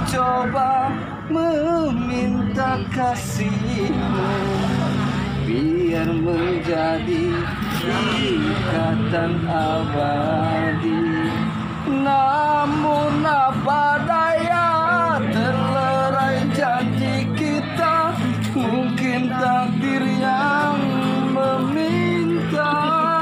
coba meminta kasihmu, biar menjadi ikatan abadi. Namun apa daya, terlerai janji kita, mungkin takdir yang meminta.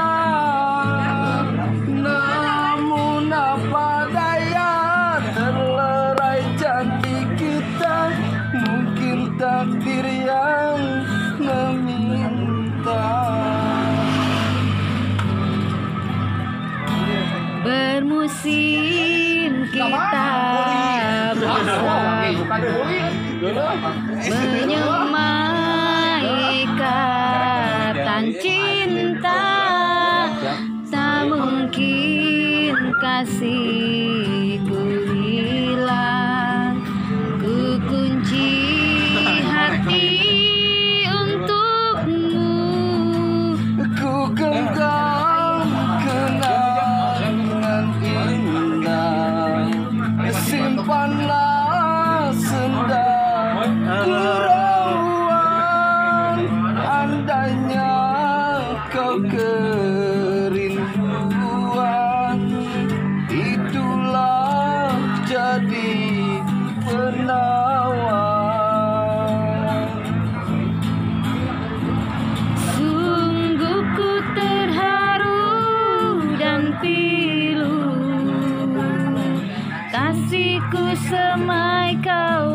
Namun apa daya, terlerai janji kita, mungkin takdir yang meminta. Bermusim kita bersama menyemai ikatan cinta, tak mungkin kasihku hilang. Ku kunci hati untukmu, Ku genggam kenangan indah, simpanlah senda gurauan. Andainya kau kerinduan, itulah jadi penawar. sungguh ku terharu dan pilu, kasihku semai kau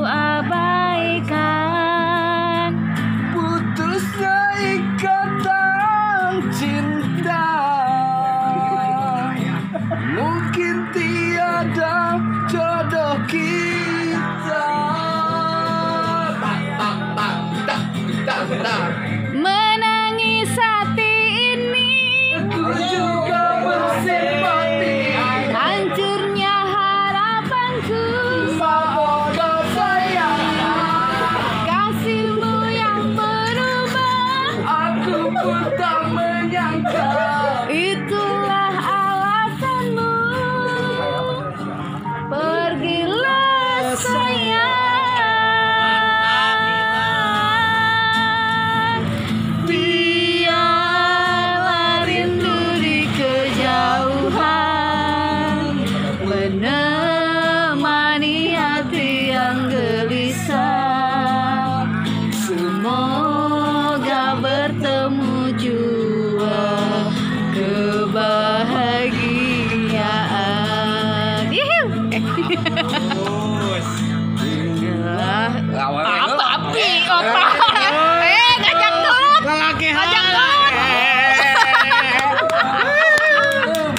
abaikan. Putusnya ikatan cinta, mungkin tiada jodoh kita. Menangis hati ini, Ku juga bersimpati, hancurnya harapanku. Sabodo sayang, Kasihmu yang berubah, aku pun tak menyangka. itulah alasanmu. Pergilah sayang, biarlah rindu di kejauhan menemani hati yang gelisah. Semoga bertemu jua kebahagiaan. Yuhu.